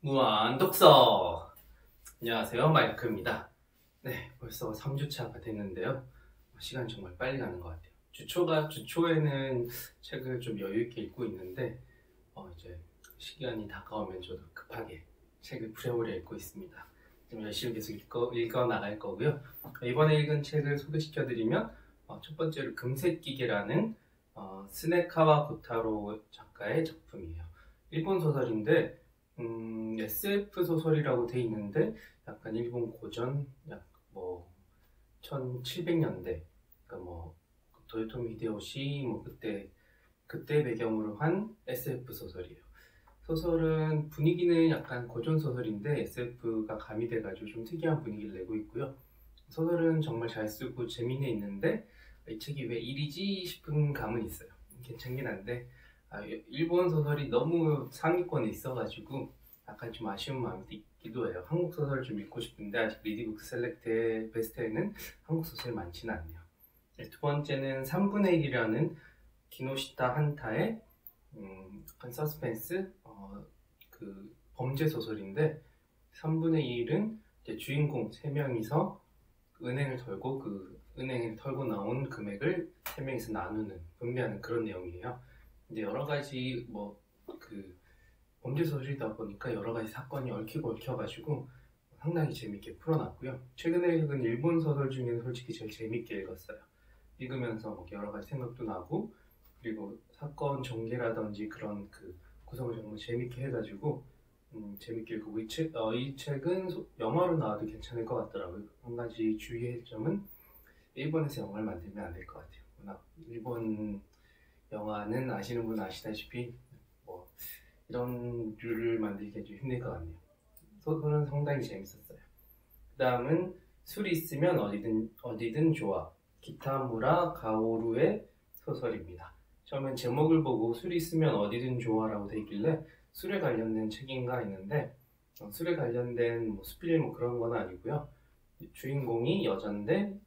무한 독서! 안녕하세요, 마이크입니다. 네, 벌써 3주차가 됐는데요. 시간이 정말 빨리 가는 것 같아요. 주초에는 책을 좀 여유있게 읽고 있는데, 이제 시간이 다가오면 저도 급하게 책을 부랴부랴 읽고 있습니다. 좀 열심히 계속 읽어 나갈 거고요. 이번에 읽은 책을 소개시켜드리면, 첫 번째로 금색기계라는 스네카와 고타로 작가의 작품이에요. 일본 소설인데, SF 소설이라고 돼 있는데 약간 일본 고전, 1700년대, 그러니까 도요토미 히데요시 그때 배경으로 한 SF 소설이에요. 소설은 분위기는 약간 고전 소설인데 SF가 가미돼가지고 좀 특이한 분위기를 내고 있고요. 소설은 정말 잘 쓰고 재미는 있는데 이 책이 왜 이리지 싶은 감은 있어요. 괜찮긴 한데 일본 소설이 너무 상위권에 있어가지고 약간 좀 아쉬운 마음이 있기도 해요. 한국 소설을 좀 읽고 싶은데 아직 리디북 셀렉트 베스트에는 한국 소설이 많지는 않네요. 두 번째는 3분의 1이라는 기노시타 한타의 약간 서스펜스 그 범죄 소설인데 3분의 1은 이제 주인공 3명이서 은행을 털고 그 은행을 털고 나온 금액을 3명이서 나누는 분배하는 그런 내용이에요. 근데 여러 가지 범죄 소설이다 보니까 여러 가지 사건이 얽혀가지고 상당히 재밌게 풀어놨고요. 최근에 읽은 일본 소설 중에는 솔직히 제일 재밌게 읽었어요. 읽으면서 여러 가지 생각도 나고 그리고 사건 전개라든지 그런 구성을 정말 재밌게 해가지고 재밌게 읽고 이 책은 영화로 나와도 괜찮을 것 같더라고요. 한 가지 주의할 점은 일본에서 영화를 만들면 안 될 것 같아요. 워낙 일본 영화는 아시는 분 아시다시피 이런 류를 만들기가 좀 힘들 것 같네요. 소설은 상당히 재밌었어요. 그 다음은 술이 있으면 어디든 좋아. 기타무라 가오루의 소설입니다. 처음엔 제목을 보고 술이 있으면 어디든 좋아라고 돼 있길래 술에 관련된 책인가 했는데 술에 관련된 수필 그런 건 아니고요. 주인공이 여잔데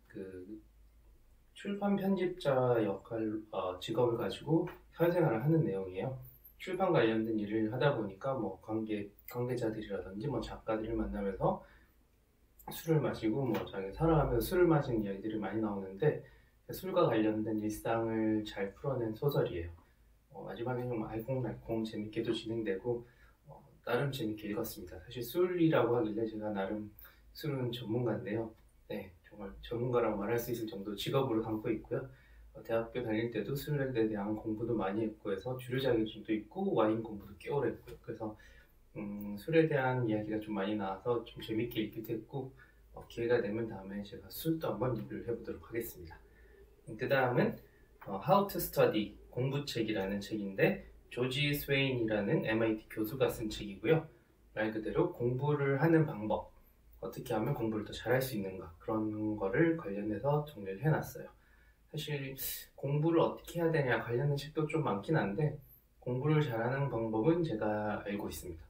출판 편집자 직업을 가지고 사회생활을 하는 내용이에요. 출판 관련된 일을 하다 보니까 관계자들이라든지 작가들을 만나면서 술을 마시고 자기 살아가면서 술을 마시는 이야기들이 많이 나오는데 술과 관련된 일상을 잘 풀어낸 소설이에요. 마지막에 좀 알콩달콩 재밌게도 진행되고 나름 재밌게 읽었습니다. 사실 술이라고 하길래 제가 나름 술은 전문가인데요. 네, 정말 전문가라고 말할 수 있을 정도 직업으로 삼고 있고요. 대학교 다닐 때도 술에 대한 공부도 많이 했고 해서 주류 자격증도 있고 와인 공부도 꽤 오래 했고요. 그래서 술에 대한 이야기가 좀 많이 나와서 좀 재밌게 읽기도 했고 기회가 되면 다음에 제가 술도 한번 리뷰를 해보도록 하겠습니다. 그 다음은 How to Study 공부책이라는 책인데 조지 스웨인이라는 MIT 교수가 쓴 책이고요. 말 그대로 공부를 하는 방법, 어떻게 하면 공부를 더 잘할 수 있는가 그런 거를 관련해서 정리를 해놨어요. 사실 공부를 어떻게 해야 되냐 관련된 책도 좀 많긴 한데 공부를 잘하는 방법은 제가 알고 있습니다.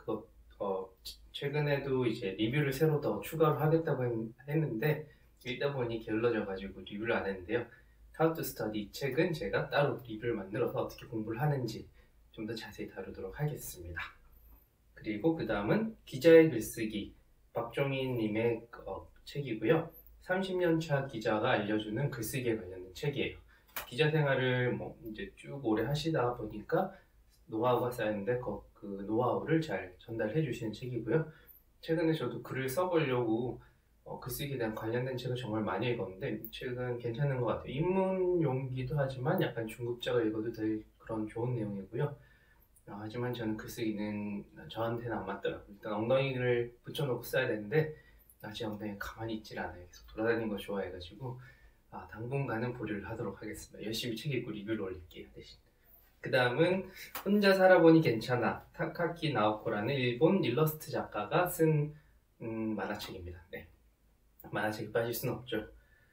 최근에도 이제 리뷰를 새로 더 추가로 하겠다고 했는데 읽다 보니 게을러져가지고 리뷰를 안 했는데요. How to Study 이 책은 제가 따로 리뷰를 만들어서 어떻게 공부를 하는지 좀 더 자세히 다루도록 하겠습니다. 그리고 그 다음은 기자의 글쓰기 박종인 님의 책이고요. 30년차 기자가 알려주는 글쓰기에 관련된 책이에요. 기자 생활을 이제 쭉 오래 하시다 보니까 노하우가 쌓였는데 그 노하우를 잘 전달해 주시는 책이고요. 최근에 저도 글을 써보려고 글쓰기에 대한 관련된 책을 정말 많이 읽었는데 책은 괜찮은 것 같아요. 입문용기도 하지만 약간 중급자가 읽어도 될 그런 좋은 내용이고요. 하지만 저는 글쓰기는 저한테는 안 맞더라고요. 일단 엉덩이를 붙여놓고 써야 되는데 제 엉덩이가 가만히 있질 않아요. 계속 돌아다니는 거 좋아해가지고 당분간은 보류를 하도록 하겠습니다. 열심히 책 읽고 리뷰를 올릴게요. 대신. 그 다음은 혼자 살아보니 괜찮아 타카키 나오코라는 일본 일러스트 작가가 쓴 만화책입니다. 네. 만화책이 빠질 수는 없죠.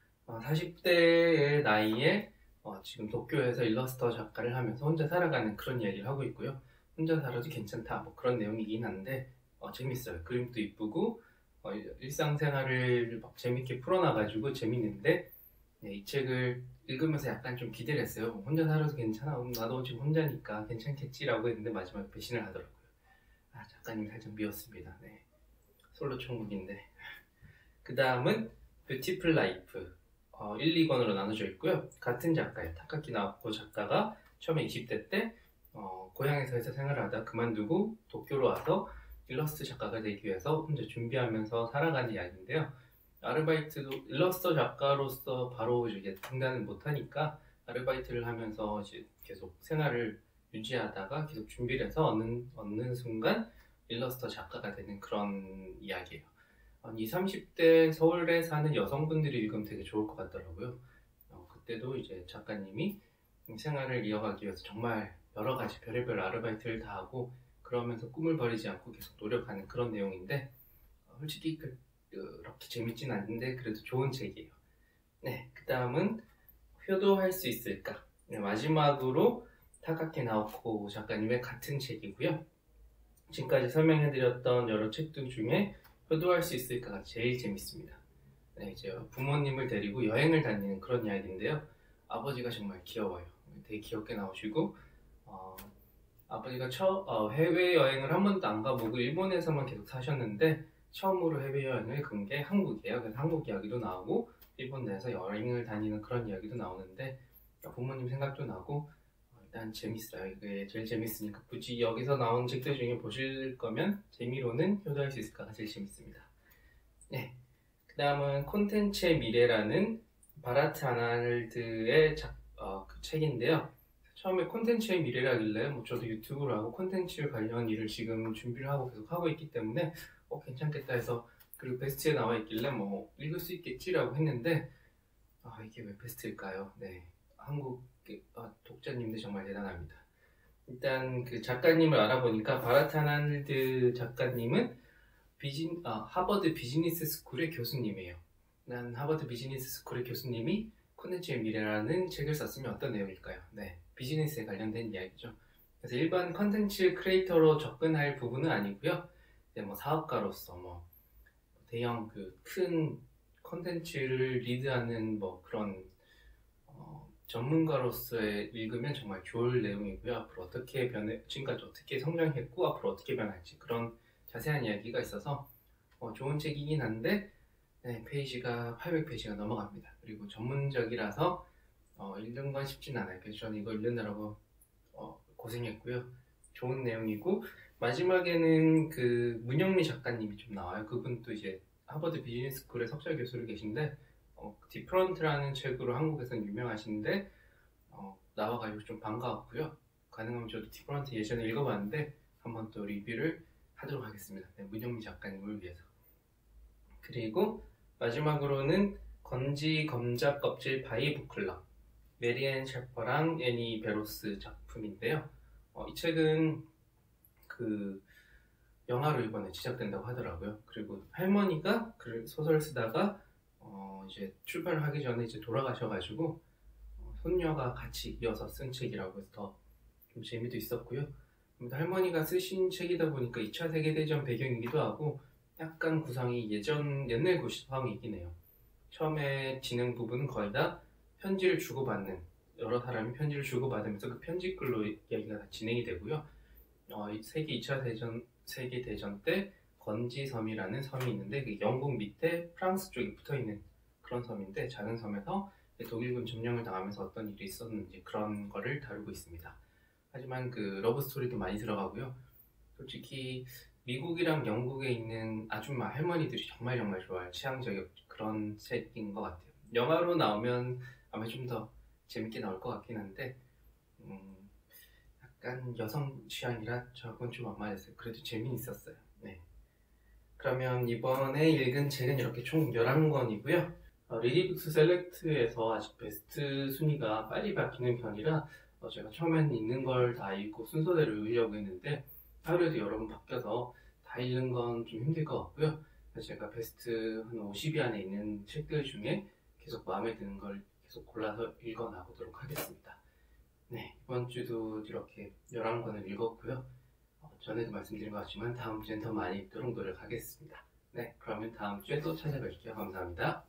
40대의 나이에 지금 도쿄에서 일러스터 작가를 하면서 혼자 살아가는 그런 이야기를 하고 있고요. 혼자 살아도 괜찮다 그런 내용이긴 한데 재밌어요. 그림도 이쁘고 일상생활을 재밌게 풀어놔가지고 재밌는데 이 책을 읽으면서 약간 좀 기대를 했어요. 혼자 살아도 괜찮아. 나도 지금 혼자니까 괜찮겠지라고 했는데 마지막에 배신을 하더라고요. 작가님 살짝 미웠습니다. 네. 솔로 천국인데. 그 다음은 뷰티풀 라이프 1, 2권으로 나눠져 있고요. 같은 작가예요. 타카키 나오코 작가가 처음에 20대 때 고향에서 회사 생활을 하다 그만두고 도쿄로 와서 일러스트 작가가 되기 위해서 혼자 준비하면서 살아가는 이야기인데요. 아르바이트도 일러스트 작가로서 바로 이제 등단을 못하니까 아르바이트를 하면서 이제 계속 생활을 유지하다가 계속 준비를 해서 어느 순간 일러스터 작가가 되는 그런 이야기예요. 20, 30대 서울에 사는 여성분들이 읽으면 되게 좋을 것 같더라고요. 그때도 이제 작가님이 생활을 이어가기 위해서 정말 여러 가지 별의별 아르바이트를 다 하고 그러면서 꿈을 버리지 않고 계속 노력하는 그런 내용인데 솔직히 그렇게 재밌진 않은데 그래도 좋은 책이에요. 네, 그 다음은 효도할 수 있을까? 네, 마지막으로 타카키 나오코 작가님의 같은 책이고요. 지금까지 설명해드렸던 여러 책들 중에 효도할 수 있을까가 제일 재밌습니다. 네, 이제 부모님을 데리고 여행을 다니는 그런 이야기인데요. 아버지가 정말 귀여워요. 되게 귀엽게 나오시고 아버지가 해외여행을 한 번도 안 가보고 일본에서만 계속 사셨는데 처음으로 해외여행을 간 게 한국이에요. 그래서 한국 이야기도 나오고 일본 내에서 여행을 다니는 그런 이야기도 나오는데 부모님 생각도 나고 일단 재밌어요. 이게 제일 재밌으니까 굳이 여기서 나온 책들 중에 보실 거면 재미로는 효도할 수 있을까가 제일 재밌습니다. 네, 그 다음은 콘텐츠의 미래라는 바라트 아날드의 그 책인데요. 처음에 콘텐츠의 미래라길래 저도 유튜브를 하고 콘텐츠 관련 일을 지금 준비를 하고 계속 하고 있기 때문에 괜찮겠다 해서 그리고 베스트에 나와 있길래 읽을 수 있겠지라고 했는데 이게 왜 베스트일까요? 네, 한국 독자님들 정말 대단합니다. 일단 그 작가님을 알아보니까 바라트 아날드 작가님은 하버드 비즈니스 스쿨의 교수님이에요. 난 하버드 비즈니스 스쿨의 교수님이 콘텐츠의 미래라는 책을 썼으면 어떤 내용일까요? 네, 비즈니스에 관련된 이야기죠. 그래서 일반 콘텐츠 크리에이터로 접근할 부분은 아니고요. 사업가로서 대형 큰 콘텐츠를 리드하는 그런 전문가로서의 읽으면 정말 좋을 내용이고요. 앞으로 어떻게 지금까지 어떻게 성장했고 앞으로 어떻게 변할지 그런 자세한 이야기가 있어서 좋은 책이긴 한데 네, 페이지가 800페이지가 넘어갑니다. 그리고 전문적이라서 읽는 건 쉽진 않아요. 그래서 저는 이거 읽느라고 고생했고요. 좋은 내용이고 마지막에는 그 문영미 작가님이 좀 나와요. 그분도 이제 하버드 비즈니스 스쿨의 석사 교수로 계신데 디프런트라는 책으로 한국에서는 유명하신데 나와가지고 좀 반가웠고요. 가능하면 저도 디프런트 예전에 읽어봤는데 한번 또 리뷰를 하도록 하겠습니다. 네, 문영미 작가님을 위해서. 그리고 마지막으로는 건지 검자 껍질 바이 북클럽 메리앤 셰퍼랑 애니 베로스 작품인데요. 이 책은 그 영화로 이번에 제작된다고 하더라고요. 그리고 할머니가 그 소설을 쓰다가 이제 출판을 하기 전에 이제 돌아가셔가지고 손녀가 같이 이어서 쓴 책이라고 해서 더 좀 재미도 있었고요. 할머니가 쓰신 책이다 보니까 2차 세계대전 배경이기도 하고 약간 구성이 옛날 구성이긴 해요. 처음에 진행 부분은 거의 다 편지를 주고받는 여러 사람이 편지를 주고받으면서 그 편지글로 이야기가 다 진행이 되고요. 2차 세계대전 때 건지섬이라는 섬이 있는데 그 영국 밑에 프랑스 쪽에 붙어있는 그런 섬인데 작은 섬에서 독일군 점령을 당하면서 어떤 일이 있었는지 그런 거를 다루고 있습니다. 하지만 그 러브 스토리도 많이 들어가고요. 솔직히 미국이랑 영국에 있는 아줌마 할머니들이 정말 좋아할 취향적 그런 책인 것 같아요. 영화로 나오면 아마 좀 더 재밌게 나올 것 같긴 한데 약간 여성 취향이라 저건 좀 안 맞았어요. 그래도 재미있었어요. 네. 그러면 이번에 읽은 책은 이렇게 총 11권이고요. 리디북스 셀렉트에서 아직 베스트 순위가 빨리 바뀌는 편이라 제가 처음에는 읽는 걸 다 읽고 순서대로 읽으려고 했는데 하루에도 여러 번 바뀌어서 다 읽는 건 좀 힘들 것 같고요. 그래서 제가 베스트 한 50위 안에 있는 책들 중에 계속 마음에 드는 걸 계속 골라서 읽어 나가도록 하겠습니다. 네, 이번 주도 이렇게 11권을 읽었고요. 전에도 말씀드린 것 같지만 다음 주엔 더 많이 읽도록 노력하겠습니다. 네, 그러면 다음 주에 또 찾아뵐게요. 감사합니다.